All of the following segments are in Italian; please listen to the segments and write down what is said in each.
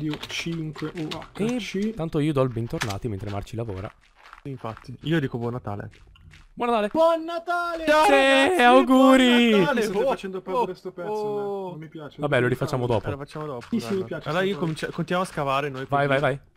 radio 5 E UHC. tanto io do il bentornati mentre Marci lavora. Infatti, io dico buon Natale. Buon Natale! Buon Natale! Ciao, ragazzi, auguri! buon Natale! Mi state facendo perdere sto pezzo, non mi piace. Vabbè, lo rifacciamo dopo. Lo facciamo dopo. Sì, mi dai. piace. Allora io continuiamo a scavare noi. Vai, vai, vai.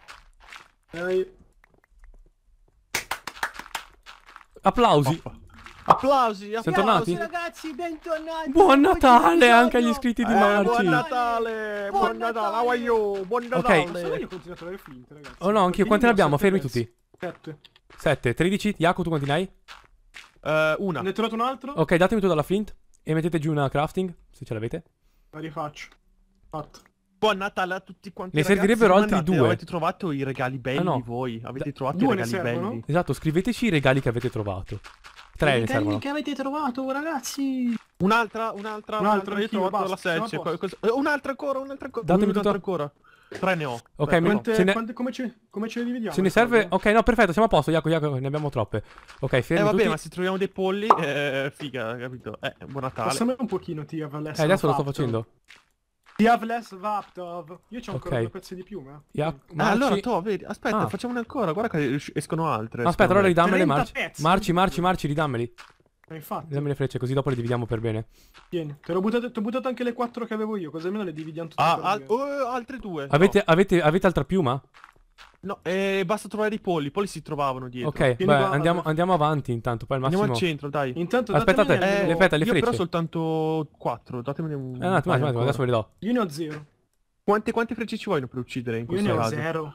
Applausi. Applausi, Siamo tornati? Ragazzi, bentornati! Buon Natale anche agli iscritti di Buon Marci. Natale! Buon Natale! How are you? Buon Ok. Natale! Io continuo a trovare flint, ragazzi. Oh no, anch'io. Quanti ne abbiamo? Fermi tutti. 7. 7, 13. Jaco, tu quanti ne hai? Una. Ne hai trovato un altro? Ok, datemi tu dalla flint. E mettete giù una crafting, se ce l'avete. La rifaccio. Fatto. Buon Natale a tutti quanti. Ne ragazzi, servirebbero come altri andate? 2. Avete trovato i regali belli Ah, no. voi? Avete trovato i 2 ne regali servono? belli? Esatto, scriveteci i regali che avete trovato. 3 ne servono. che avete trovato, ragazzi? Un'altra. Io ho anch'io, trovato la basta, 7. siamo a posto. Un'altra ancora. Datemi Un'altra tutto. ancora. 3 ne ho. Ok, Beh, me- se ne- Come ce le dividiamo? Se ne serve... Ok, no, perfetto, siamo a posto, Jaco, ne abbiamo troppe. Ok, fermi vabbè, tutti. ma se troviamo dei polli, figa, capito? Buon Natale. Passami un pochino, Tiavles. Adesso lo sto facendo. Tiavles Vaptov. Io c'ho ancora Ok. 2 pezzi di piuma. allora, Marci... to, vedi, aspetta, Ah. facciamone ancora. Guarda che escono altre. Aspetta, allora ridammele, 30 Marci. pezzi. Marci, ridammeli. Infatti. Ridammi le frecce, così dopo le dividiamo per bene. Tieni. Ti ho buttato anche le 4 che avevo io, così almeno le dividiamo tutte per bene. altre 2. Avete altra piuma? No, basta trovare i polli. I polli si trovavano dietro. Ok, Tieni beh, qua, andiamo avanti intanto, poi al massimo... Andiamo al centro, dai. Intanto Aspettate, datemene almeno- le Io frecce. però soltanto 4. Datemene un Un attimo, paio ancora. adesso ve le do. Io ne ho 0. Quante frecce ci vogliono per uccidere in Io questo ne ho caso? 0.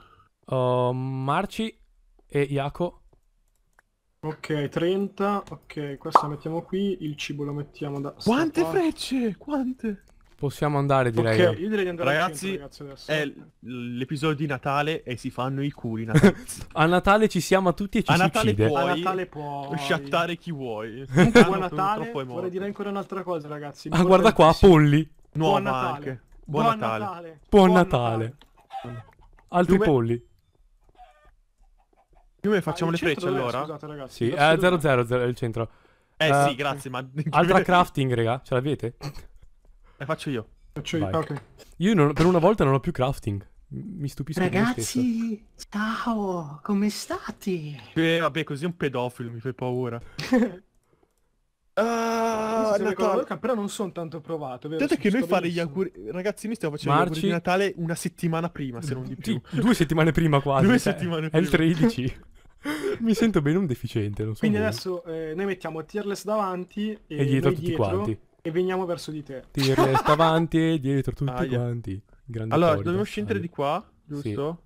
Marci e Jaco. Ok, 30. Ok, questa mettiamo qui. Il cibo lo mettiamo da... sta Quante parte. frecce? Quante? Possiamo andare, direi. Ok, io direi di andare Ragazzi, al centro, ragazzi, adesso. È l'episodio di Natale e si fanno i culi natalizi. A Natale ci siamo tutti e ci A si Natale uccide. puoi. A Natale puoi. Sciattare chi vuoi. Comunque, buon Purtroppo Natale. è morto. Vorrei dire ancora un'altra cosa, ragazzi. Ah, guarda qua, polli. Nuova Buon Natale. anche. Buon Natale. Buon Natale. Altri Dove- polli. Come facciamo le Il centro frecce dov'è, allora? Scusate, ragazzi. Sì, Adesso dov'è? 0-0 è il centro. Sì, grazie, ma... Altra crafting, raga, ce l'avete? faccio io. Faccio io. Vai. Ok. Io per una volta non ho più crafting. Mi stupisco di me stesso. Ragazzi, ciao, come state? Vabbè, così è un pedofilo, mi fai paura. Però non sono tanto provato, vero? Guardate che noi Sto fare gli benissimo. auguri... Ragazzi, noi stiamo facendo gli auguri Marci. di Natale una settimana prima, se non di più. Sì, 2 settimane prima quasi. 2 cioè, settimane È il prima. 13. Mi sento bene un deficiente, non so Quindi voi. adesso noi mettiamo Tierless davanti E dietro noi tutti quanti. e veniamo verso di te. Ti resta avanti e dietro tutti Aia. quanti. Grande Allora, corrida. dobbiamo scendere di qua, Sì. giusto?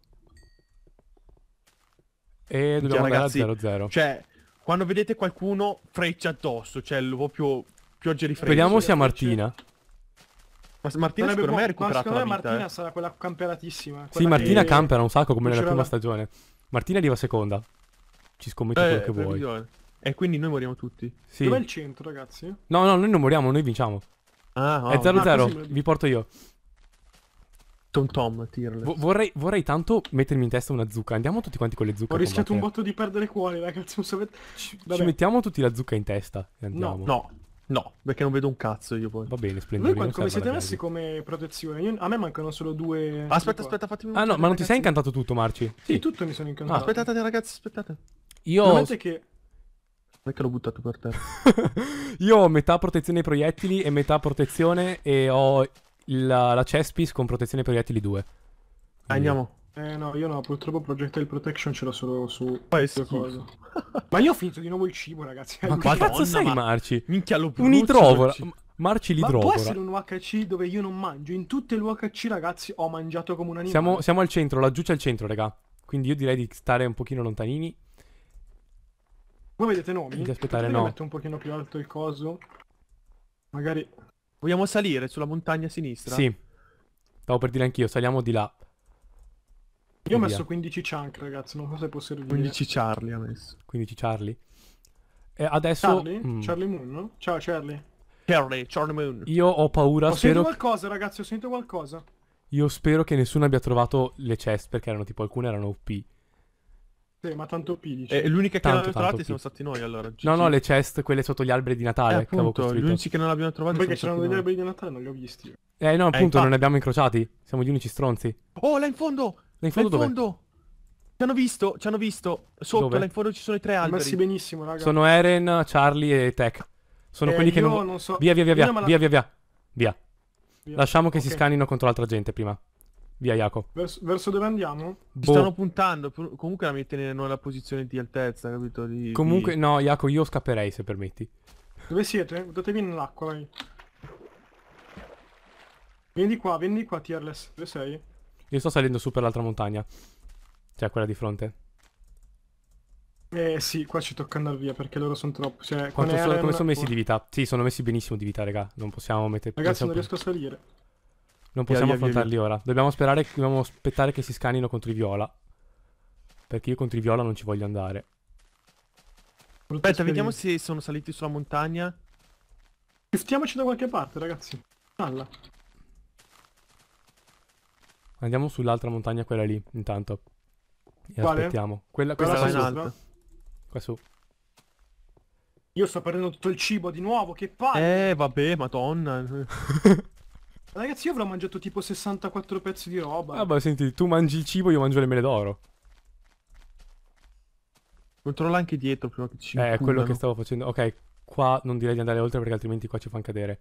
E dobbiamo andare ragazzi, a 0-0. Cioè, quando vedete qualcuno freccia addosso, cioè proprio pioggia di frecce. Speriamo sia frecce. Martina. Ma Martina secondo me ha recuperato secondo la me vita, Martina sarà quella camperatissima. Sì, quella Martina che- campera un sacco come non nella c'era prima la- stagione. Martina arriva seconda. Ci scommetto quello che vuoi. previsione. E quindi noi moriamo tutti. Sì. Dov'è il centro, ragazzi? No, noi non moriamo, noi vinciamo. Ah, È 0-0, così me lo dici. vi porto io. Tom, Tearless. Vorrei tanto mettermi in testa una zucca. Andiamo tutti quanti con le zucche. Ho a rischiato un combattere. botto di perdere cuori, ragazzi. Non sapete... Ci Vabbè. mettiamo tutti la zucca in testa e andiamo. No, perché non vedo un cazzo io poi. Va bene, Voi splendore. come siete messi come protezione? A me mancano solo 2... Aspetta, fatemi un Ah no, ma non ti sei incantato tutto, Marci? Sì, tutto mi sono incantato. Aspettate ragazzi, aspettate. Io Solamente che... Non è che l'ho buttato per terra. Io ho metà protezione ai proiettili e metà protezione e ho la chest piece con protezione ai proiettili 2. Andiamo. no, io no, purtroppo Projectile Protection ce l'ho solo su Poi è queste schifo. cose. Ma io ho finito di nuovo il cibo, ragazzi. Ma che Madonna, cazzo sei, ma- Marci? Minchia lo Un brucio, idrovora. ci- Marci Ma può l'idrovora. essere un UHC dove io non mangio? In tutte le UHC, ragazzi, ho mangiato come un animale. Siamo al centro, laggiù c'è il centro, raga. Quindi io direi di stare un pochino lontanini. Voi vedete nomi? Di aspettare, Potete no. mettere un pochino più alto il coso? Magari... Vogliamo salire sulla montagna a sinistra? Sì. Stavo per dire anch'io, saliamo di là. Io ho Via. messo 15 chunk, ragazzi, non so se può servire. 15 Charlie ha messo. 15 Charlie. E adesso Charlie? Charlie Moon, no? Ciao, Charlie. Charlie Moon. io ho paura, Ho sentito spero qualcosa, ragazzi, ho sentito qualcosa. io spero che nessuno abbia trovato le chest perché erano tipo alcune erano OP. Sì, ma tanto P dici. E l'unica che Tanto, non abbiamo tanto trovati più. siamo stati noi allora. No, GG. no, le chest, quelle sotto gli alberi di Natale che avevo Appunto, gli costruito. unici che non abbiamo trovati Perché sono c'erano stati degli noi. alberi di Natale, non li ho visti. No, appunto, non infatti. ne abbiamo incrociati. Siamo gli unici stronzi. Oh, là in fondo! Là in Là fondo in dove? fondo! Ci hanno visto. Sotto, Dove? là in fondo ci sono i 3 Li ho messi alberi. benissimo, raga. Sono Eren, Charlie e Tech. Sono quelli che io non... non so. Via, via, via, via, Una me la- via, via, via. Via. via. Lasciamo che si Ok. scannino contro l'altra gente prima. Via, Jaco. Verso dove andiamo? Ci Boh. stanno puntando. Comunque la metti nella posizione di altezza, capito? Comunque, no, Jaco, io scapperei se permetti. Dove siete? Buttatevi nell'acqua, vai. Vieni di qua, Tearless. Dove sei? Io sto salendo su per l'altra montagna. Cioè, quella di fronte. Sì, qua ci tocca andare via perché loro sono troppo. Cioè, con Come sono messi oh, di vita? Sì, sono messi benissimo di vita, raga. Non possiamo mettere... Ragazzi, non non riesco a salire. possiamo via, via, affrontarli ora. Dobbiamo aspettare che si scannino contro i viola. Perché io contro i viola non ci voglio andare. Brutta Aspetta, vediamo esperienza. se sono saliti sulla montagna. Shiftiamoci da qualche parte, ragazzi. Alla. Andiamo sull'altra montagna, quella lì, intanto. E Quale? aspettiamo. Quella Questa là qua in su. sopra? alto. Qua su. Io sto prendendo tutto il cibo di nuovo, che palle! Vabbè, madonna. Ragazzi, io avrò mangiato tipo 64 pezzi di roba. Vabbè, senti, tu mangi il cibo, io mangio le mele d'oro. Controlla anche dietro prima che ci È quello inculano. che stavo facendo. Ok, qua non direi di andare oltre perché altrimenti qua ci fanno cadere.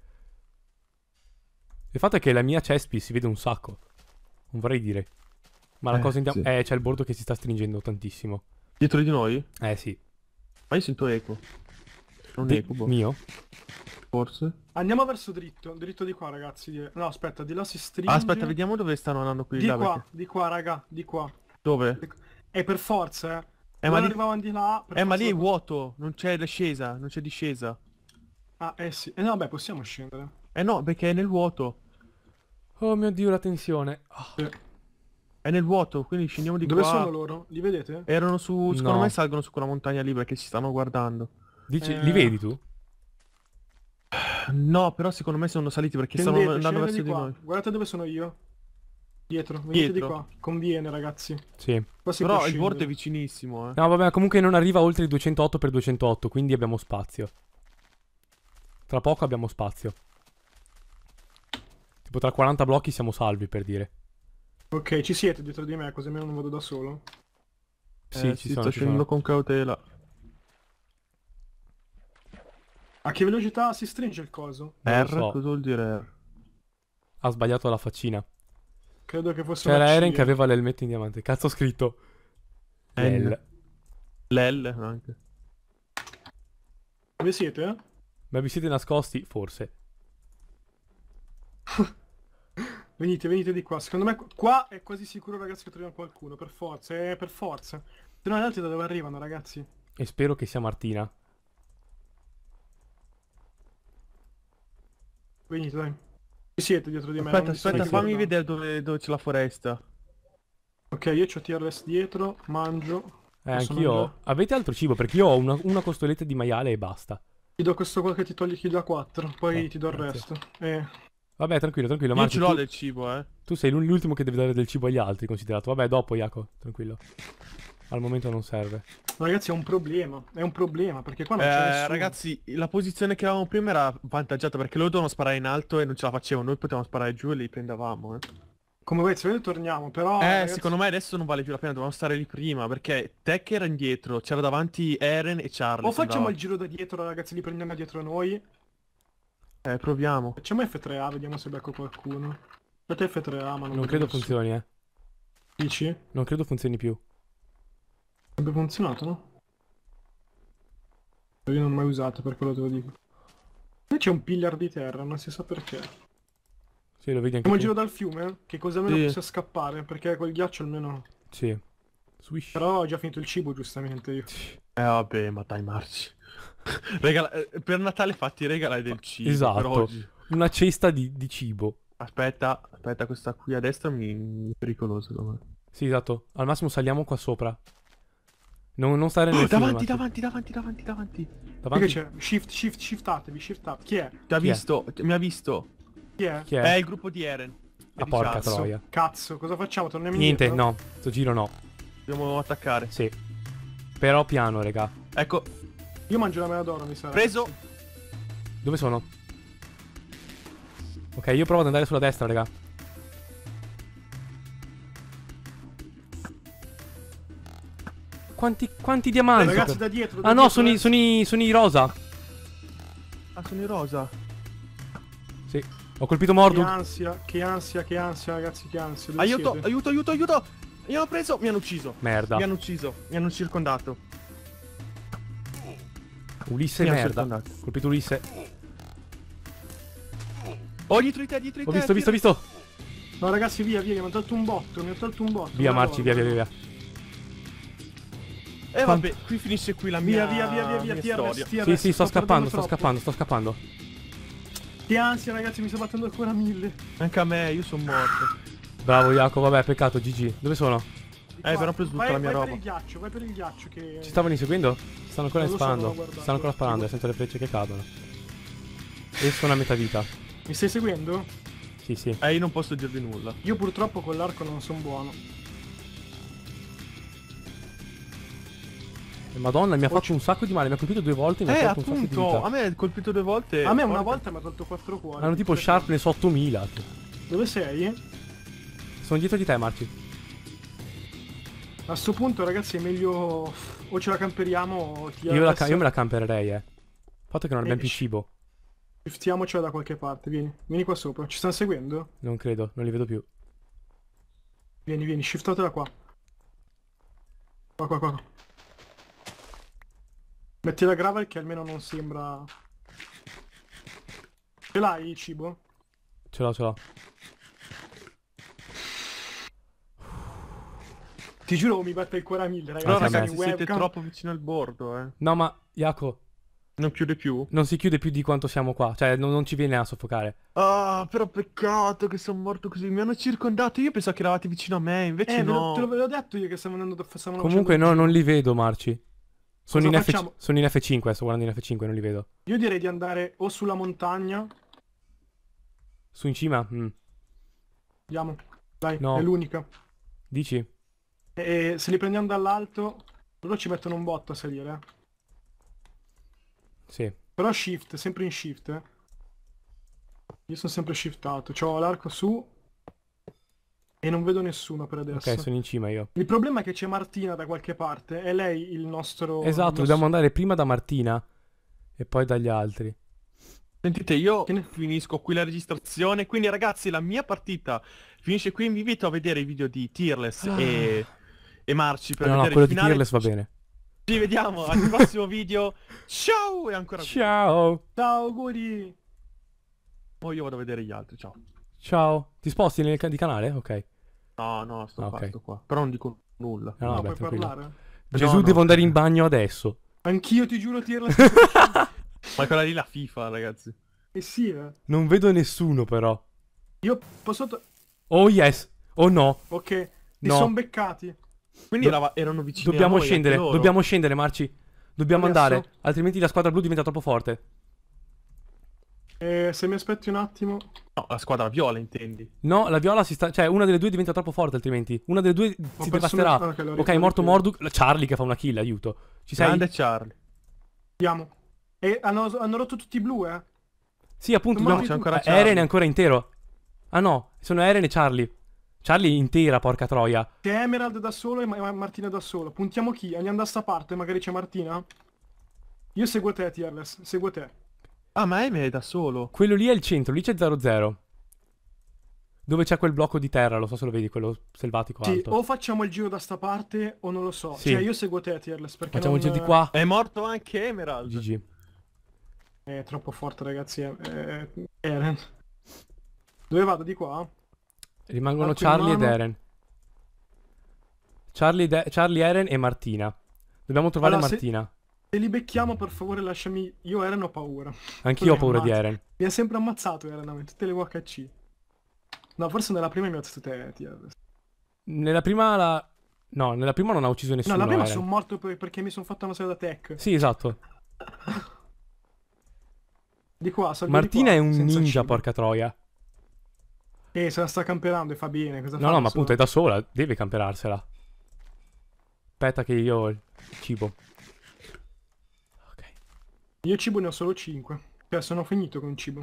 Il fatto è che la mia chestpiece si vede un sacco. Non vorrei dire. Ma la cosa sì. c'è il bordo che si sta stringendo tantissimo. Dietro di noi? Sì. Ma io sento eco. Non eco, boh. Mio? Forse. Andiamo verso dritto. Dritto di qua, ragazzi. No, aspetta, di là si stringe. Aspetta, vediamo dove stanno andando quelli Di là. qua, perché- di qua, raga. Di qua. Dove? E per forza, eh. Ma Loro lì... arrivavano di là. per ma forza lì è lo- vuoto. Non c'è discesa. Non c'è discesa. Ah, sì. No, vabbè, possiamo scendere. Eh no, perché è nel vuoto. Oh mio Dio, la tensione. È nel vuoto, quindi scendiamo di Dove qua. sono loro? Li vedete? Erano su... Secondo No. me salgono su quella montagna lì perché ci stanno guardando. Dici, li vedi tu? No, però secondo me sono saliti perché stanno Scendete, andando scendete verso di di qua. noi. Guardate dove sono io. Dietro, venite Dietro? di qua. Conviene, ragazzi. Sì. Qua si Però può il bordo è scendere. vicinissimo, eh. No, vabbè, comunque non arriva oltre i 208 per 208, quindi abbiamo spazio. Tra poco abbiamo spazio. Tipo tra 40 blocchi siamo salvi, per dire. Ok, ci siete dietro di me, così almeno non vado da solo. Sì, ci sto sono, ci scendendo sono. con cautela. A che velocità si stringe il coso? Non lo R? so. Cosa vuol dire R? Ha sbagliato la faccina. Credo che fosse C'era una C, Eren che aveva l'elmetto in diamante. Cazzo ho scritto? L. L'L anche. Dove siete? Ma vi siete nascosti? Forse. Venite di qua. Secondo me qua è quasi sicuro, ragazzi, che troviamo qualcuno. Per forza, per forza. Se no gli altri da dove arrivano, ragazzi? E spero che sia Martina. Venite, dai. Ci siete dietro di me. Aspetta, non vi state aspetta, fammi guardando. vedere dove c'è la foresta. Ok, io c'ho Tearless dietro, mangio. Posso Anch'io. mangiare? Avete altro cibo? Perché io ho una costoletta di maiale e basta. Ti do questo qua che ti toglie chi da 4, poi Oh, ti do il grazie. resto. Vabbè, tranquillo, tranquillo. Io Marci, ce l'ho tu, del cibo, eh. tu sei l'ultimo che deve dare del cibo agli altri, considerato. Vabbè, dopo, Jaco, tranquillo. Al momento non serve. Ragazzi, è un problema, perché qua non c'è nessuno. Ragazzi, la posizione che avevamo prima era vantaggiata perché loro dovevano sparare in alto e non ce la facevano. Noi potevamo sparare giù e li prendevamo, eh. Come voi, se vedete torniamo, però... ragazzi, Secondo me adesso non vale più la pena, dovevamo stare lì prima perché Tech era indietro, c'era davanti Eren e Charlie. O facciamo sembrava. il giro da dietro, ragazzi, li prendiamo dietro noi. Proviamo. Facciamo F3A, vediamo se becco qualcuno. Fate F3A, ma non Non vedo credo nessuno. funzioni, Dici? Non credo funzioni più. Sarebbe funzionato, no? Io non l'ho mai usato, per quello te lo dico. Qui c'è un pillar di terra, non si sa perché. Sì, lo vedi anche Facciamo il tu. giro dal fiume, che così almeno Sì. possiamo scappare, perché col ghiaccio almeno... Sì. Swish. Però ho già finito il cibo, giustamente, io. Vabbè, ma dai, marci. Per Natale fatti regalare del cibo. Per Esatto. oggi. Una cesta di cibo. Aspetta, questa qui a destra mi è pericolosa, secondo me. Sì, esatto. Al massimo saliamo qua sopra. Non stare nel fiume, Davanti, Matti. davanti. Davanti? Perché c'è? Shiftatevi. Chi è? Ti ha Chi è? visto, mi ha visto. Chi è? Chi È è? il gruppo di Eren. E Ah, di porca Charles. troia. Cazzo, cosa facciamo? Torniamo Niente, indietro? no. Sto giro no. Dobbiamo attaccare. Sì. Però piano, raga. Ecco, Io mangio la mela d'oro, mi sa. preso. Dove sono? Ok, io provo ad andare sulla destra, raga. Quanti diamanti? Ragazzi, da dietro. da Ah no, dietro, sono i rosa. Ah, sono i rosa. Sì. Ho colpito Che Morduk. ansia, che ansia, che ansia, ragazzi, che ansia. Dove Aiuto, siete? aiuto, aiuto, aiuto. Mi hanno preso, mi hanno ucciso. Merda. Mi hanno ucciso, mi hanno circondato. Ulisse Mi hanno merda. circondato. Colpito Ulisse. Oh, dietro di te, dietro di Ho te. visto, visto, visto. No, ragazzi, via, via, mi hanno tolto un botto, mi ha tolto un botto. Via, Madonna. Marci, via, via, via, via. Vabbè, qui finisce qui la Via, mia, via, via, via, mia via, storia. TRS, Sì, sì, sto perdendo scappando, troppo. sto scappando. Che ansia, ragazzi, mi sto battendo ancora 1000. Anche a me, io sono morto. Bravo, Jacopo, vabbè, peccato, GG. Dove sono? però ho preso tutta la mia vai roba. per il ghiaccio, vai per il ghiaccio che... Ci stavano inseguendo? Stanno ancora Non lo so, sparando. non l'ho guardato. Stanno ancora sparando, sento le frecce che cadono. E sono a metà vita. Mi stai seguendo? Sì, sì. Io non posso dirvi nulla. Io purtroppo con l'arco non sono buono. Madonna, mi ha fatto un sacco di male. Mi ha colpito 2 volte e mi ha tolto un sacco di appunto, vita. a me è colpito 2 volte. A me una porca- volta mi ha tolto 4 cuori. Hanno tipo sharpness 8000. Dove sei? Sono dietro di te, Marci. A sto punto, ragazzi, è meglio... O ce la camperiamo o ti Io me la campererei, Il fatto è che non abbiamo più sh- cibo. Shiftiamocela da qualche parte, vieni. Vieni qua sopra. Ci stanno seguendo? Non credo, non li vedo più. Vieni, vieni, shiftatela qua. Qua. Metti la gravel che almeno non sembra... Ce l'hai il cibo? Ce l'ho. Ti giuro mi batte il cuore a 1000, Però Anche a me. ragazzi, siete webcam. troppo vicino al bordo, No, ma, Jaco, Non chiude più? non si chiude più di quanto siamo qua. Cioè, non ci viene a soffocare. Ah, però peccato che sono morto così. Mi hanno circondato. Io pensavo che eravate vicino a me, invece no. te l'avevo detto io che stavano andando... stavano Comunque, facendo no, il non li vedo, Marci. Sono Cosa in, facciamo? sono in F5, sto guardando in F5, non li vedo. giro. Io direi di andare o sulla montagna. Su in cima? Andiamo. Dai, No. è l'unica. Dici? E se li prendiamo dall'alto, loro ci mettono un botto a salire. Sì. Però shift, sempre in shift. Io sono sempre shiftato. C'ho l'arco su. E non vedo nessuno per adesso. Ok, sono in cima io. Il problema è che c'è Martina da qualche parte. È lei il nostro... Esatto, il dobbiamo andare prima da Martina e poi dagli altri. Sentite, io Che ne- finisco qui la registrazione. Quindi ragazzi, la mia partita finisce qui. Vi invito a vedere i video di Tearless e Marci per No, vedere quello il di finale. Tearless va bene. Ci vediamo al prossimo video. Ciao e ancora Ciao. Ciao, auguri! Poi io vado a vedere gli altri. Ciao. Ciao. Ti sposti di canale? Ok. No, sto Ah, ok. fatto qua. Però non dico nulla. No, No, vabbè, puoi tranquillo. parlare? Gesù, No. devo andare in bagno adesso. Anch'io ti giuro Tearless. Ma quella lì la FIFA, ragazzi. Eh sì, eh. Non vedo nessuno però. Io posso... Oh yes. Oh no. Ok, ti No. son beccati. Quindi erano vicini Dobbiamo a noi, scendere. anche loro. Dobbiamo scendere, Marci. Dobbiamo Adesso? andare. Altrimenti la squadra blu diventa troppo forte. Se mi aspetti un attimo... No, la squadra viola, intendi. No, la viola si sta... Cioè, una delle due diventa troppo forte altrimenti. Una delle due si perso devasterà. una- ok, l'ho Ok, ripreso, morto l'ho Morduk. Charlie che fa una kill, aiuto. Ci sei? Grande Charlie. Andiamo. E hanno rotto tutti i blu, eh. Sì, appunto. No, dobbiamo- c'è ancora Eren Charlie. è ancora intero. Ah no, sono Eren e Charlie. Charlie intera, porca troia. C'è Emerald da solo e Martina da solo. Puntiamo chi? Andiamo da sta parte, magari c'è Martina? Io seguo te, Tearless. Seguo te. Ah, ma Amy è da solo. Quello lì è il centro, lì c'è 00. Dove c'è quel blocco di terra, lo so se lo vedi, quello selvatico Sì, alto. o facciamo il giro da sta parte o non lo so. Sì. Cioè, io seguo te, Tearless, perché Facciamo il non... giro di qua. È morto anche Emerald. GG. È troppo forte, ragazzi. Eren. Dove vado? Di qua? Rimangono Arco in Charlie ed mano. Eren. Charlie, Eren e Martina. Dobbiamo trovare Allora, Martina. Se li becchiamo, per favore, lasciami... Io Eren ho paura. Anch'io ho mi paura di ammazza. Eren. Mi ha sempre ammazzato Eren, a me, tutte le UHC. No, forse nella prima mi ha ammazzato te, Tearless. Nella prima la... No, nella prima non ha ucciso nessuno. No, la prima Eren. sono morto perché mi sono fatto una serie da tech. Sì, esatto. Di qua, salgo Martina di è qua, un senza ninja, cibo. porca troia. Se la sta camperando e fa bene, cosa No, fa no, da ma appunto è sola? da sola, deve camperarsela. Aspetta che io ho il cibo. Ok. Io cibo ne ho solo 5. Cioè, sono finito con il cibo.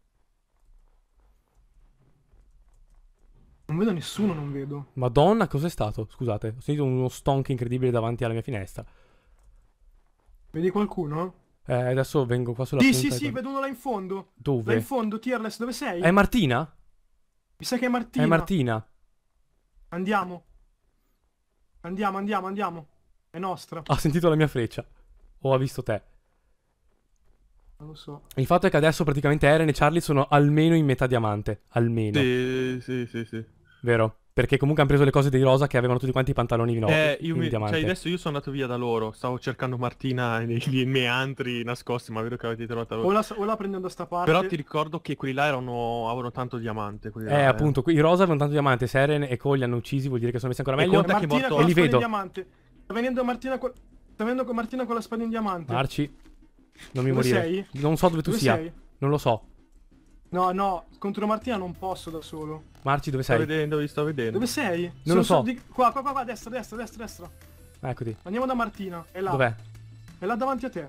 Non vedo nessuno, non vedo. Madonna, cos'è stato? Scusate, ho sentito uno stonk incredibile davanti alla mia finestra. Vedi qualcuno? Adesso vengo qua sulla Sì, punta. sì, sì, vedo uno là in fondo. Là Dove? in fondo, Tearless, dove sei? È Martina? Mi sa che è Martina. È Martina. Andiamo. Andiamo, andiamo, andiamo. È nostra. Ha sentito la mia freccia. O ha visto te. Non lo so. Il fatto è che adesso praticamente Eren e Charlie sono almeno in metà diamante. Almeno. Sì, sì, sì, sì. Vero? Perché comunque hanno preso le cose di Rosa che avevano tutti quanti i pantaloni in diamante. Cioè, adesso io sono andato via da loro. Stavo cercando Martina nei meandri nascosti, ma vedo che avete trovato loro. O la prendo da sta parte. Però ti ricordo che quelli là avevano tanto diamante. Quelli là, Appunto, i Rosa avevano tanto diamante. Se Eren e Cole li hanno uccisi vuol dire che sono messi ancora E meglio. conta che Martina morto- con E la li spada in vedo. diamante. Sta venendo Martina con... Sta venendo con Martina con la spada in diamante. Marci, non mi Dove morire. sei? Non so dove tu Dove sia. sei? Non lo so. No, no, contro Martina non posso da solo. Marci, dove Sto sei? vedendo, vi sto vedendo. Dove sei? Non lo so. Qua, qua, qua, qua, destra, destra, destra, destra. Eccoti. Andiamo da Martina. È là. Dov'è? È là davanti a te.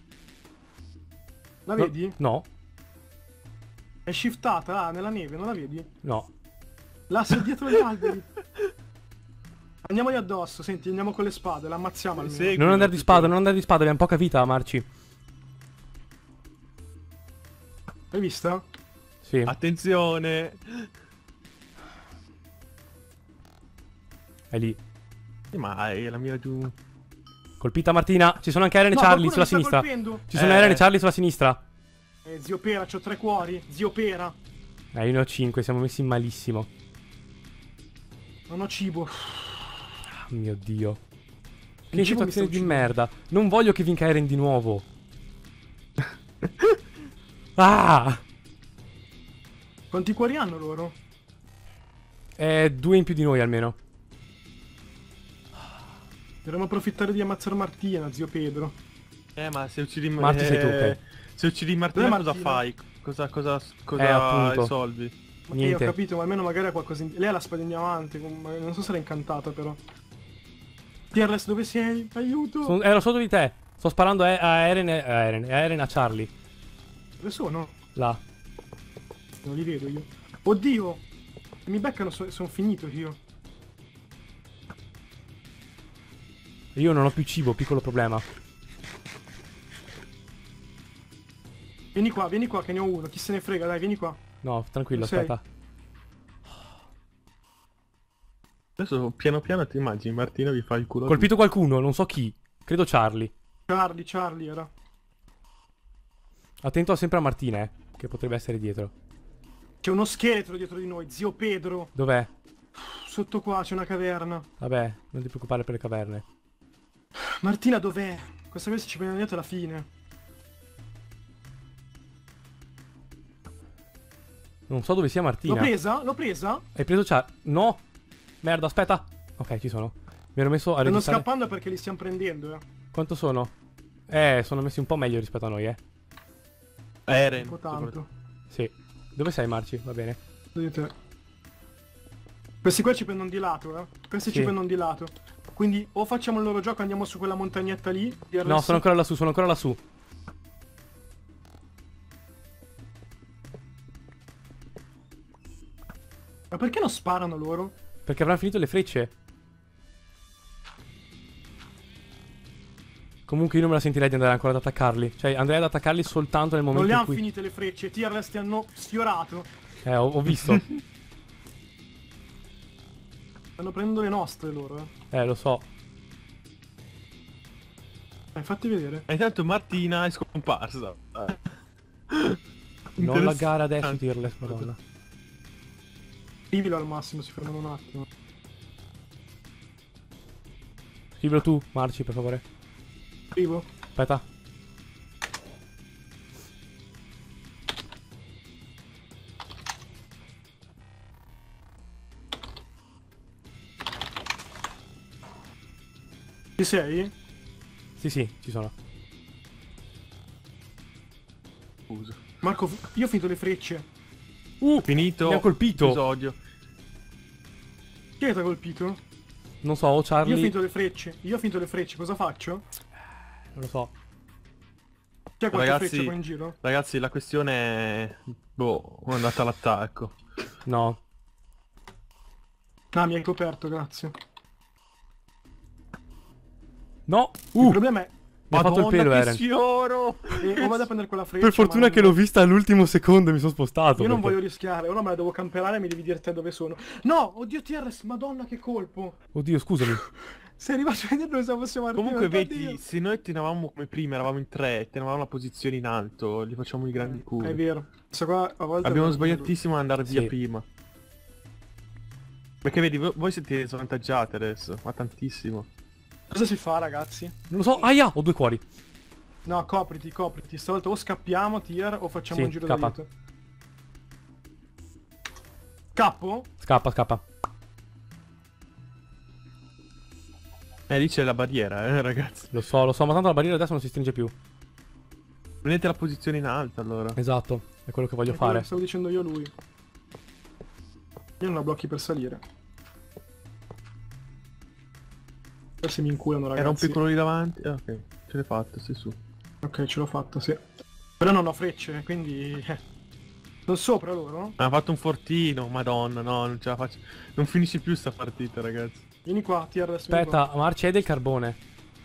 La No- vedi? No. È shiftata là nella neve, non la vedi? No. Là, sei dietro gli alberi. Andiamogli addosso, senti, andiamo con le spade, la ammazziamo almeno. Sì. Non andare di spada, non andare di spada. Abbiamo poca vita, Marci. Hai vista? Sì. Attenzione. È lì. Ma è la mia giù. Colpita Martina. Ci sono anche Eren e No, Charlie qualcuno sulla mi sta sinistra. colpendo. Ci sono Eren e Charlie sulla sinistra. Zio Pera, c'ho 3 cuori. Zio Pera. Io ne ho 5, siamo messi malissimo. Non ho cibo. Oh mio Dio. Che Il cibo mi sta situazione di uccidendo. merda. Non voglio che vinca Eren di nuovo. Ah! Quanti cuori hanno loro? 2 in più di noi almeno. Dovremmo approfittare di ammazzare Martina, zio Pedro. Ma se uccidi Marti sei tu, ok. Se uccidi Martina Dov'è cosa Martina? fai? Cosa appunto. risolvi? Ma Niente. ho capito, ma almeno magari ha qualcosa in... Lei ha la spada in diamante, non so se era incantata però. Tearless, dove sei? Aiuto! Ero sotto di te. Sto sparando a Eren e a Eren e a Charlie. Dove sono? Là. Non li vedo io. Oddio! Se mi beccano sono finito io. Io non ho più cibo, piccolo problema. Vieni qua che ne ho uno. Chi se ne frega, dai, vieni qua. No, tranquillo, Dove sei? aspetta. Adesso piano piano ti immagini Martina vi fa il culo. Colpito qualcuno, non so chi. Credo Charlie. Charlie era. Attento sempre a Martina, che potrebbe essere dietro. C'è uno scheletro dietro di noi, zio Pedro. Dov'è? Sotto qua c'è una caverna. Vabbè, non ti preoccupare per le caverne. Martina dov'è? Questa cosa ci viene dietro alla fine. Non so dove sia Martina. L'ho presa? L'ho presa? Hai preso Charlie? No! Merda, aspetta. Ok, ci sono. Mi ero messo a Stanno registrare. scappando perché li stiamo prendendo, Quanto sono? Sono messi un po' meglio rispetto a noi, Eren. Un po' tanto. Sì. Dove sei, Marci? Va bene. Vedete? Questi qua ci prendono di lato, eh. Questi Sì. ci prendono di lato. Quindi o facciamo il loro gioco e andiamo su quella montagnetta lì. No, sono ancora lassù, sono ancora lassù. Ma perché non sparano loro? Perché avranno finito le frecce. Comunque io non me la sentirei di andare ancora ad attaccarli. Cioè, andrei ad attaccarli soltanto nel Non momento le in hanno cui... finite le frecce, Tearless ti hanno sfiorato. Ho visto. Stanno prendendo le nostre loro, eh. Lo so. Fatti vedere. E intanto Martina è scomparsa. Non laggare Interessante. adesso, Tearless, madonna. Scrivilo al massimo, si fermano un attimo. Scrivilo tu, Marci, per favore. Scrivo? Aspetta. Ci sei? Sì, sì, ci sono. Scusa. Marco, io ho finito le frecce. Finito. Mi ha colpito. Episodio. Chi è che ti ha colpito? Non so, o Io ho Charlie... finito le frecce. Io ho finito le frecce, cosa faccio? Non lo so. C'è qualche Ragazzi, freccia qua in giro? ragazzi, la questione è... Boh, è andata all'attacco. No. Ah, mi hai coperto, grazie. No! Il problema è... Mi ha fatto il pelo, che Eren. sfioro! o vado a prendere quella freccia... Per fortuna ma che non- l'ho vista all'ultimo secondo e mi sono spostato. Io non perché- voglio rischiare, ora me la devo camperare e mi devi dire te dove sono. No! Oddio TRS, madonna che colpo! Oddio, scusami. Sei arrivato a vedere dove fossimo arrivati. Comunque oddio. vedi, se noi tenevamo come prima, eravamo in tre, tenevamo la posizione in alto, gli facciamo i grandi È culi. vero. Questa qua a volte... Abbiamo sbagliatissimo ad andare via Sì. prima. Perché vedi, voi siete svantaggiati adesso, ma tantissimo. Cosa si fa, ragazzi? Non lo so. Aia, ho 2 cuori. No, copriti, copriti. Stavolta o scappiamo, tier, o facciamo Sì, un giro scappa. d'aiuto. Capo? Scappa, scappa. Lì c'è la barriera, ragazzi. Lo so, ma tanto la barriera adesso non si stringe più. Prendete la posizione in alto, allora. Esatto, è quello che voglio È quello fare. che stavo dicendo io a lui. Io non la blocchi per salire. Forse mi inculano, Era un ragazzi. piccolo lì davanti. Ok, ce l'hai fatta, sei su. Ok, ce l'ho fatta, sì. Però non ho frecce, quindi... Sono sopra loro? Ha fatto un fortino, madonna, no, non ce la faccio. Non finisce più sta partita, ragazzi. Vieni qua, TRS, vieni qua. Aspetta, Marci, hai del carbone?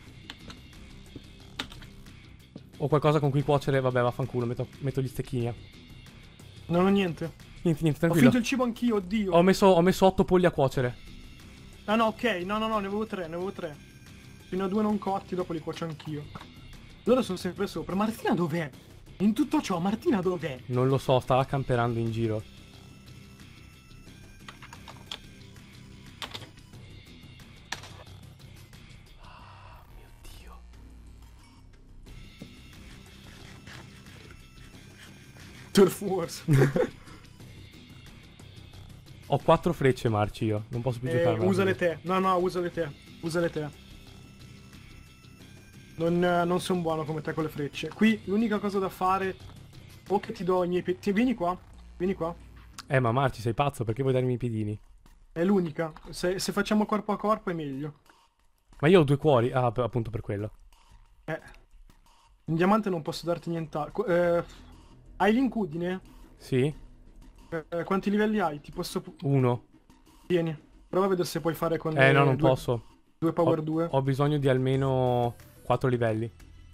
O qualcosa con cui cuocere? Vabbè, vaffanculo, metto gli stecchini. Non ho niente. Niente, Ho tranquillo. finito il cibo anch'io, oddio. Ho messo 8 polli a cuocere. Ah no, ok, no, ne avevo tre. Fino a 2 non cotti, dopo li cuocio anch'io. Loro sono sempre sopra. Martina dov'è? In tutto ciò, Martina dov'è? Non lo so, stava camperando in giro. Ah, mio Dio. Turf Wars. Ho 4 frecce, Marci, io. Non posso più giocare. Usale te. No, usale te. Usale te. Non sono buono come te con le frecce. Qui l'unica cosa da fare... O che ti do i miei piedini... Vieni qua. Vieni qua. Ma Marci, sei pazzo? Perché vuoi darmi i piedini? È l'unica. Se facciamo corpo a corpo è meglio. Ma io ho 2 cuori. Ah, appunto per quello. In diamante non posso darti nient'altro. Hai l'incudine? Sì? Quanti livelli hai? Ti posso... 1. Vieni. Prova a vedere se puoi fare con... No, non posso. 2 power 2. Ho bisogno di almeno 4 livelli.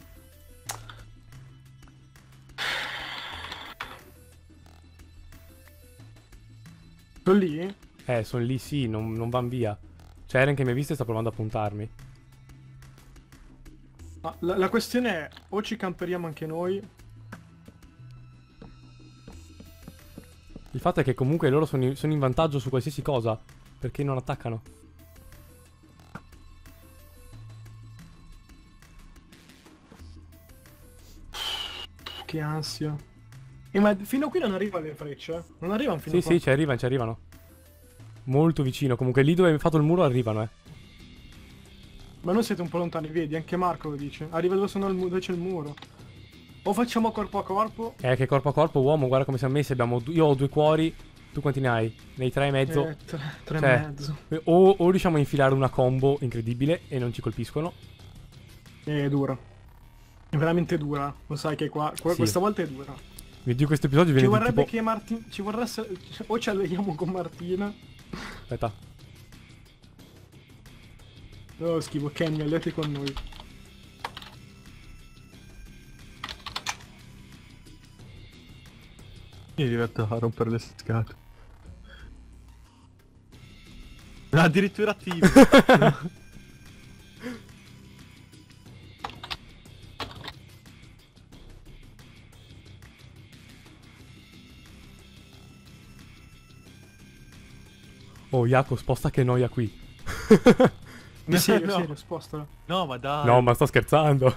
Sono lì? Sono lì, sì, non van via. C'è Eren che mi ha visto e sta provando a puntarmi. Ah, la questione è... O ci camperiamo anche noi... Il fatto è che comunque loro sono in vantaggio su qualsiasi cosa. Perché non attaccano? Che ansia. Ma fino a qui non arrivano le frecce? Non arrivano fino Sì, a qua? sì, ci arrivano. Molto vicino. Comunque lì dove hai fatto il muro arrivano, Ma noi siete un po' lontani, vedi, anche Marco lo dice. Arriva dove, dove c'è il muro. O facciamo corpo a corpo. Che corpo a corpo, uomo, guarda come siamo messi. Io ho 2 cuori. Tu quanti ne hai? Nei 3 e mezzo? Tre Cioè, e mezzo. O riusciamo a infilare una combo incredibile e non ci colpiscono. È dura. È veramente dura. Lo sai che qua Sì. questa volta è dura. Mio Dio, questo episodio Ci viene di vorrebbe tipo... che Martina... Ci vorresse... O ci alleiamo con Martina. Aspetta. Oh, schifo. Kenny, alliati con noi. Mi diverto a rompere le scatole. Addirittura attivo. Oh, Jaco, sposta che noia qui. Di serio, No. serio, spostala. No, ma dai. No, ma sto scherzando.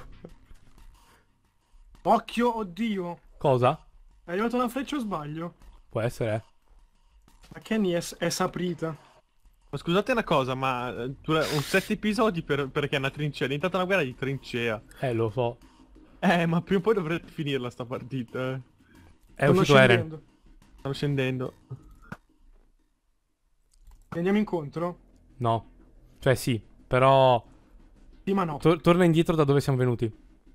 Occhio, oddio. Cosa? È arrivata una freccia o sbaglio? Può essere, Ma Kenny è saprita. Ma scusate una cosa, ma un 7 episodi perché è una trincea, è diventata una guerra di trincea. Lo so. Ma prima o poi dovrete finirla sta partita. È Stanno uscito Eren. scendendo. Stanno scendendo. Andiamo incontro? No. Cioè sì, però... Sì, ma no. Torna indietro da dove siamo venuti.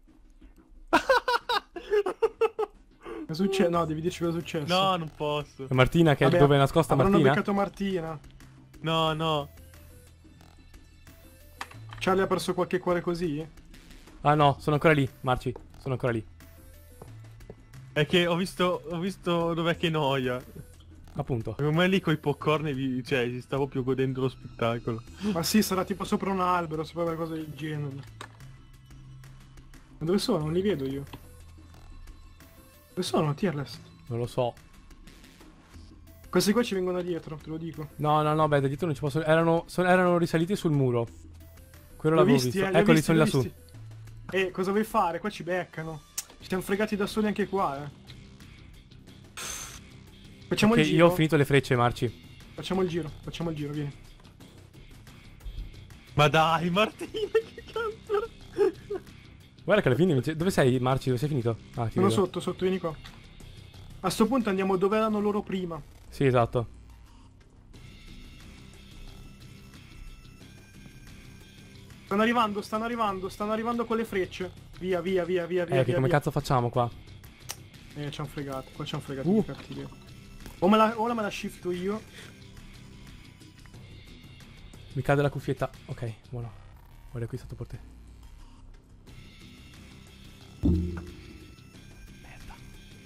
Cosa succede? No, devi dirci cosa è successo. No, non posso. E Martina, che è Vabbè, dove è nascosta avranno Martina? beccato Martina. No, no. Charlie ha perso qualche cuore così? Ah no, sono ancora lì, Marci. Sono ancora lì. È che ho visto dov'è che noia. Appunto. Secondo me lì coi popcorn cioè, si stavo più godendo lo spettacolo. Ma sì, sarà tipo sopra un albero, sopra qualcosa del genere. Ma dove sono? Non li vedo io. Dove sono? Tearless. Non lo so. Questi qua ci vengono dietro, te lo dico. No, no, no, beh, da dietro non ci posso... Erano risaliti sul muro. Quello Li ho l'avevo visti, visto. li ho Eccoli, visti, sono li ho lassù. visti. Cosa vuoi fare? Qua ci beccano. Ci siamo fregati da soli anche qua, Facciamo Ok, il giro. io ho finito le frecce, Marci. Facciamo il giro, vieni. Ma dai, Martina, che cazzo? Guarda che alla fine... Dove sei, Marci? Dove sei finito? Ah, ti Sono vedo. sotto, vieni qua. A sto punto andiamo dove erano loro prima. Sì, esatto. Stanno arrivando con le frecce. Via. Che come via. cazzo facciamo qua? Ci han fregato, qua ci han fregato i cattivi. Ora me la shifto io. Mi cade la cuffietta. Ok, buono. Guarda qui sotto per te. Merda.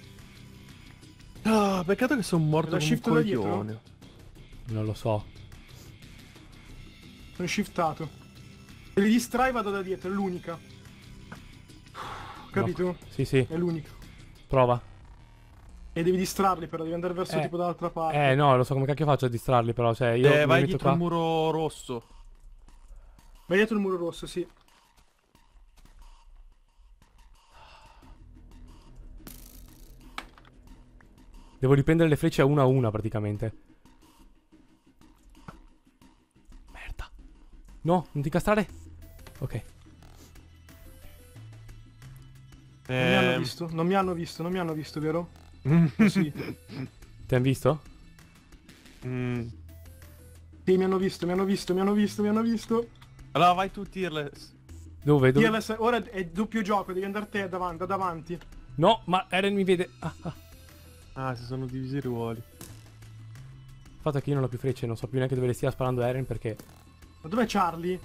Ah, peccato che sono morto La come un shift da dietro? coglione. Non lo so. Sono shiftato. Se li distrai vado da dietro, è l'unica. Capito? No. Sì, sì. È l'unica. Prova. E devi distrarli però, devi andare verso tipo dall'altra parte. No, lo so come cacchio faccio a distrarli, però. Cioè, io mi Vai metto dietro qua. il muro rosso. Vai dietro il muro rosso, sì. Devo riprendere le frecce a una praticamente. Merda. No, non ti incastrare? Ok. Non mi hanno visto, non mi hanno visto, vero? Sì. Ti hanno visto? Sì, mi hanno visto. Allora vai tu, Tearless. Dove? Tearless, ora è doppio gioco, devi andare te da davanti. No, ma Eren mi vede. Ah, si sono divisi i ruoli. Il fatto è che io non ho più frecce, non so più neanche dove le stia sparando Eren perché... Ma dov'è Charlie?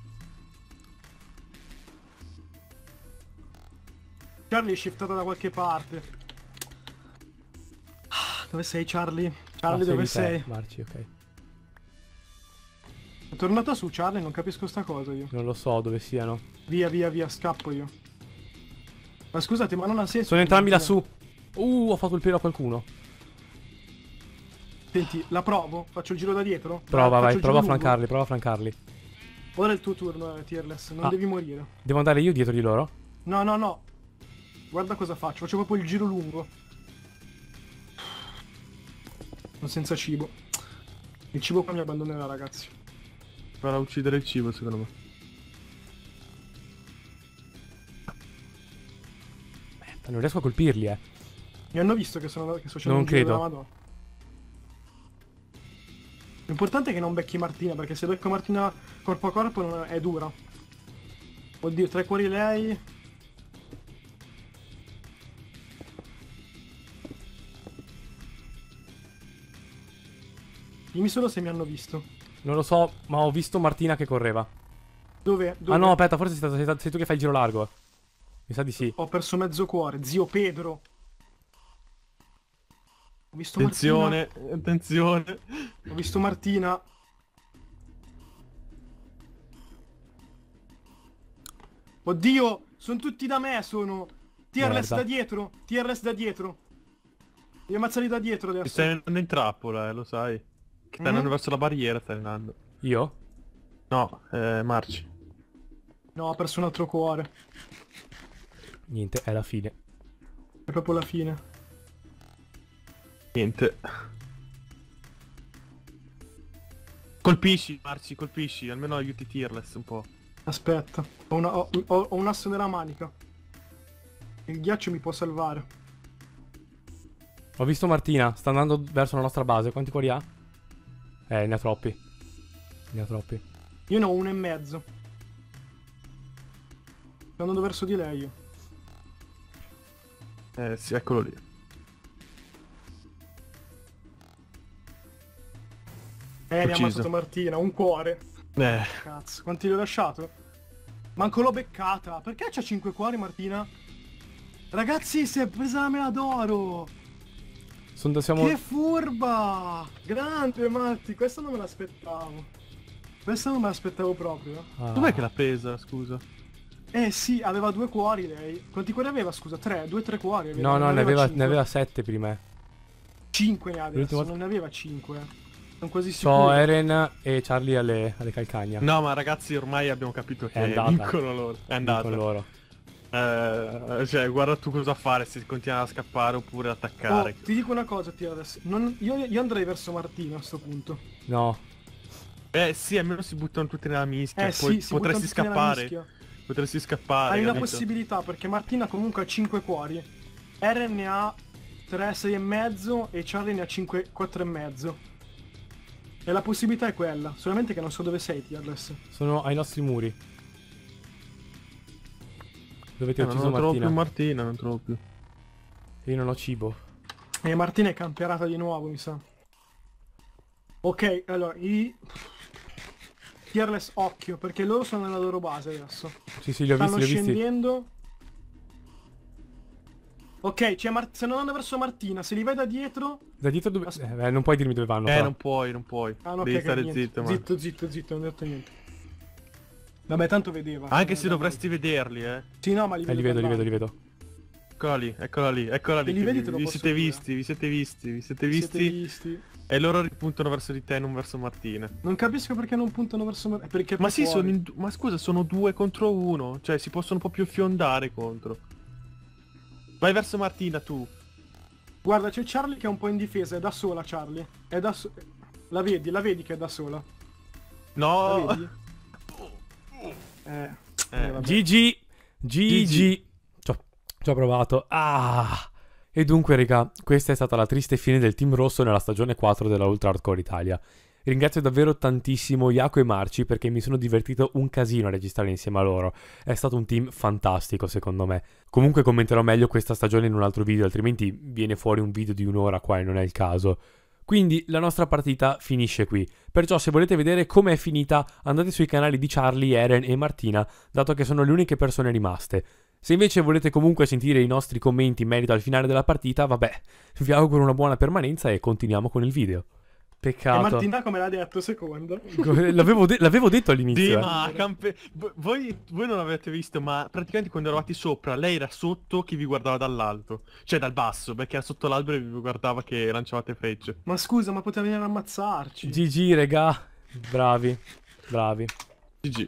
Charlie è shiftato da qualche parte. Dove sei, Charlie? Charlie, dove sei? Marci, ok. È tornato su, Charlie, non capisco sta cosa io. Non lo so dove siano. Via, scappo io. Ma scusate, ma non ha senso. Sono entrambi lassù. Ho fatto il pelo a qualcuno. Senti, la provo? Faccio il giro da dietro? Prova, Faccio vai, il prova a giro lungo? flancarli. Ora è il tuo turno, Tearless, non devi morire. Devo andare io dietro di loro? No. Guarda cosa faccio proprio il giro lungo. Non senza cibo. Il cibo qua mi abbandonerà, ragazzi. Farà uccidere il cibo, secondo me. Merda, non riesco a colpirli, Mi hanno visto che sto facendo Non un giro credo. della Madonna. L'importante è che non becchi Martina, perché se becco Martina corpo a corpo è dura. Oddio, 3 cuori lei. Dimmi solo se mi hanno visto. Non lo so, ma ho visto Martina che correva. Dove? Ah no, aspetta, forse sei tu che fai il giro largo. Mi sa di sì. Ho perso mezzo cuore, zio Pedro. Ho visto Attenzione, Martina. attenzione. Ho visto Martina. Oddio, sono tutti da me, sono. Tearless Merda. da dietro. Tearless da dietro. Devi ammazzarli da dietro Ti adesso. stai andando in trappola, lo sai. Che stai andando verso la barriera, stai andando. Io? No, marci. No, ho perso un altro cuore. Niente, è la fine. È proprio la fine. Niente. Colpisci, marci, colpisci. Almeno aiuti Tearless un po'. Aspetta. Ho un asso nella manica. Il ghiaccio mi può salvare. Ho visto Martina, sta andando verso la nostra base. Quanti cuori ha? Ne ha troppi. Ne ha troppi. Io ne ho 1,5. Sto andando verso di lei io. Sì, eccolo lì. Mi ha Ucciso. ammazzato Martina, un cuore. Cazzo, quanti gli ho lasciato? Manco l'ho beccata. Perché c'ha 5 cuori Martina? Ragazzi, si è presa la mela d'oro. Siamo... Che furba! Grande Marti, questa non me l'aspettavo. Questa non me l'aspettavo proprio. Ah. Dov'è che l'ha presa, scusa? Sì, aveva 2 cuori lei. Quanti cuori aveva, scusa? 3, 2-3 cuori aveva. No, non ne aveva, cinque. ne aveva 7 prima. 5 ne ha L'ultima adesso, volta- non ne aveva 5. Sono quasi So sicuro. Eren e Charlie alle calcagna. No, ma ragazzi, ormai abbiamo capito che È andata. vincono loro. È andata. Con loro. Cioè, guarda tu cosa fare, se continuano a scappare oppure attaccare. Oh, ti dico una cosa, Tio, adesso. Io andrei verso Martina a sto punto. No. Sì, almeno si buttano tutti nella mischia. Sì, Poi si potresti buttano tutti nella scappare. mischia. Potresti scappare. Hai una capito? possibilità perché Martina comunque ha 5 cuori. Eren ne ha 3, 6,5 e Charlie ne ha 5, 4,5. E la possibilità è quella, solamente che non so dove sei, Tierless. Sono ai nostri muri. Dove ti ho ucciso non trovo Martina? più Martina, non trovo più. Io non ho cibo. E Martina è camperata di nuovo, mi sa. Ok, allora, Tierless, occhio, perché loro sono nella loro base adesso. Sì, li ho Stanno visti, li ho visti. scendendo. Ok, stanno andando verso Martina, se li vai da dietro... Da dietro dove... non puoi dirmi dove vanno. però. Non puoi, non puoi. Ah no, Devi ok, stare niente. zitto, ma. Zitto, non ho detto niente. Vabbè, tanto vedeva. Anche se dovresti vederli, Sì, no, ma li Li vedo. vedo, li vedo. Eccola lì. Se li vedi te lo Vi posso siete dire. visti, vi siete visti, vi siete Siete visti. visti. E loro ripuntano verso di te, non verso Martina. Non capisco perché non puntano verso me. Perché Ma più sì, fuori. ma scusa, sono 2 contro 1. Cioè, si possono un po' più fiondare contro. Vai verso Martina, tu. Guarda, c'è Charlie che è un po' in difesa, è da sola Charlie. È da sola. La vedi che è da sola. La No! vedi? Vabbè. GG. GG. Ci ho provato. Ah. E dunque, raga, questa è stata la triste fine del Team Rosso nella stagione 4 della Ultra Hardcore Italia. Ringrazio davvero tantissimo Jaco e Marci perché mi sono divertito un casino a registrare insieme a loro. È stato un team fantastico secondo me. Comunque commenterò meglio questa stagione in un altro video, altrimenti viene fuori un video di un'ora qua e non è il caso. Quindi la nostra partita finisce qui. Perciò se volete vedere com'è finita andate sui canali di Charlie, Eren e Martina, dato che sono le uniche persone rimaste. Se invece volete comunque sentire i nostri commenti in merito al finale della partita, vabbè, vi auguro una buona permanenza e continuiamo con il video. E Peccato. Martina come l'ha detto, seconda. L'avevo detto all'inizio. Sì, ma voi non avete visto, ma praticamente quando eravate sopra, lei era sotto che vi guardava dall'alto. Cioè dal basso, perché era sotto l'albero e vi guardava che lanciavate frecce. Ma scusa, ma poteva venire a ammazzarci. GG, regà. Bravi. GG.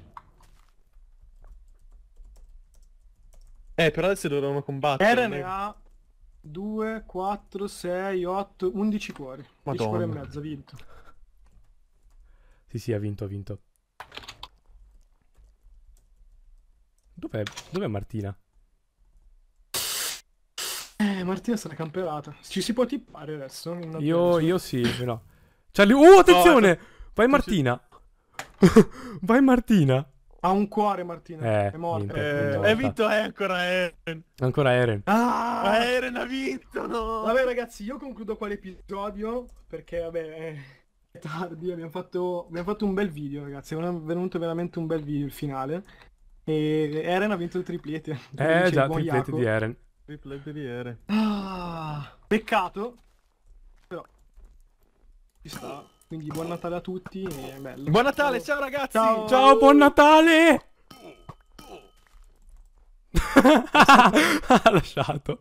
Però adesso dovevano combattere. Eren ne ha 2, 4, 6, 8, 11 cuori. 10 Madonna. cuori e mezzo, ha vinto. Sì, ha vinto. Dov'è Martina? Martina sarà camperata. Ci si può tippare adesso? Io sì, no. Charlie, attenzione! Vai Martina. Vai Martina. Ha un cuore Martina. È morta. vinto. Hai vinto ancora Eren. Ancora Eren. Ah! Eren ha vinto, no! Vabbè ragazzi, io concludo qua l'episodio perché vabbè è tardi, abbiamo fatto un bel video ragazzi, è venuto veramente un bel video il finale. E Eren ha vinto il triplete. Come dice Già, il buon triplete Jaco. di Eren. Triplete di Eren. Peccato. Però ci sta. Quindi buon Natale a tutti e bello. Buon Natale, ciao ragazzi! Ciao. Ciao, buon Natale! Ha lasciato.